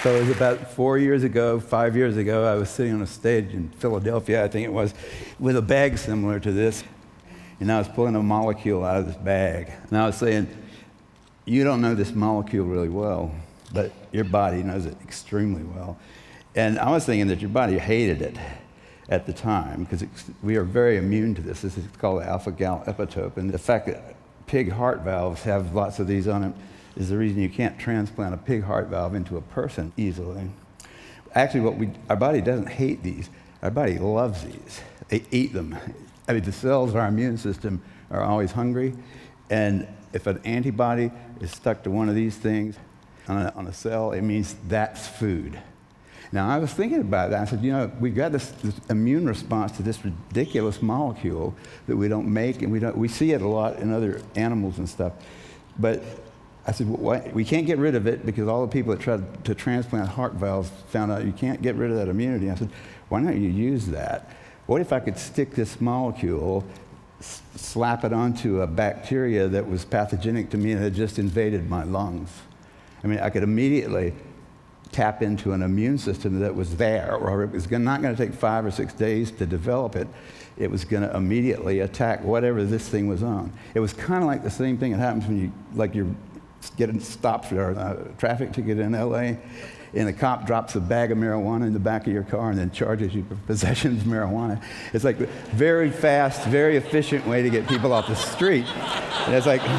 So it was about 4 years ago, 5 years ago, I was sitting on a stage in Philadelphia, I think it was, with a bag similar to this. And I was pulling a molecule out of this bag. And I was saying, you don't know this molecule really well, but your body knows it extremely well. And I was thinking that your body hated it at the time, because we are very immune to this. This is called alpha-gal epitope. And the fact that pig heart valves have lots of these on them is the reason you can't transplant a pig heart valve into a person easily. Actually, our body doesn't hate these. Our body loves these. They eat them. I mean, the cells of our immune system are always hungry, and if an antibody is stuck to one of these things on a cell, it means that's food. Now, I was thinking about that. I said, you know, we've got this immune response to this ridiculous molecule that we don't make, and we see it a lot in other animals and stuff. But I said, well, we can't get rid of it because all the people that tried to transplant heart valves found out you can't get rid of that immunity. I said, why don't you use that? What if I could stick this molecule, slap it onto a bacteria that was pathogenic to me and had just invaded my lungs? I mean, I could immediately tap into an immune system that was there, or it was not going to take 5 or 6 days to develop it. It was going to immediately attack whatever this thing was on. It was kind of like the same thing that happens when you're getting stopped for a traffic ticket in LA, and a cop drops a bag of marijuana in the back of your car and then charges you for possession of marijuana. It's like a very fast, very efficient way to get people off the street. And it's like,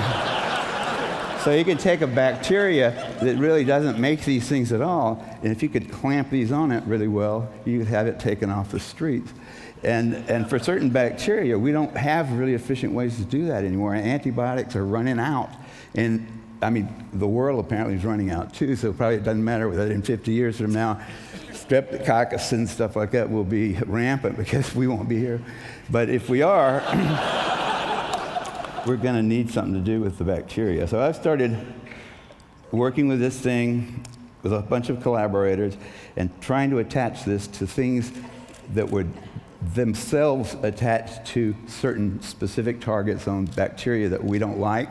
so you can take a bacteria that really doesn't make these things at all, and if you could clamp these on it really well, you could have it taken off the streets. And for certain bacteria, we don't have really efficient ways to do that anymore. Antibiotics are running out. And I mean, the world apparently is running out too, so probably it doesn't matter whether in 50 years from now, streptococcus and stuff like that will be rampant because we won't be here. But if we are, we're going to need something to do with the bacteria. So I've started working with this thing with a bunch of collaborators and trying to attach this to things that would themselves attach to certain specific targets on bacteria that we don't like.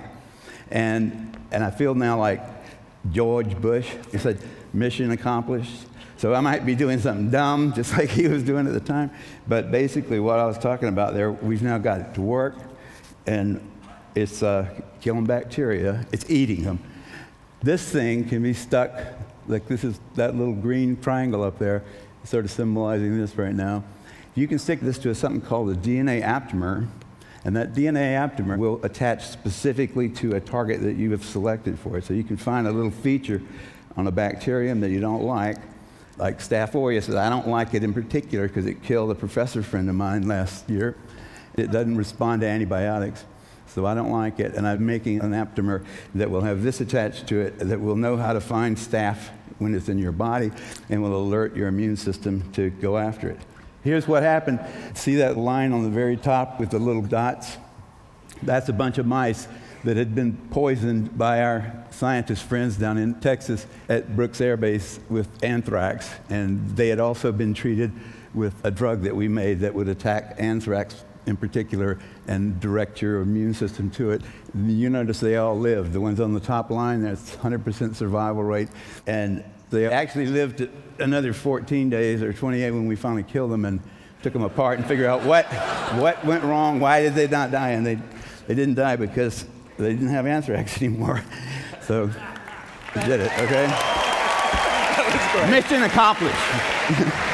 And I feel now like George Bush. He said, mission accomplished. So I might be doing something dumb, just like he was doing at the time. But basically what I was talking about there, we've now got it to work. And it's killing bacteria. It's eating them. This thing can be stuck, like this is that little green triangle up there, sort of symbolizing this right now. You can stick this to something called a DNA aptamer. And that DNA aptamer will attach specifically to a target that you have selected for it. So you can find a little feature on a bacterium that you don't like Staph aureus. I don't like it in particular because it killed a professor friend of mine last year. It doesn't respond to antibiotics, so I don't like it. And I'm making an aptamer that will have this attached to it that will know how to find staph when it's in your body and will alert your immune system to go after it. Here's what happened. See that line on the very top with the little dots? That's a bunch of mice that had been poisoned by our scientist friends down in Texas at Brooks Air Base with anthrax. And they had also been treated with a drug that we made that would attack anthrax in particular and direct your immune system to it. You notice they all lived. The ones on the top line, that's 100% survival rate. And they actually lived another 14 days or 28 when we finally killed them and took them apart and figured out what went wrong, why did they not die? And they didn't die because they didn't have anthrax anymore. So we did it, okay? Mission accomplished.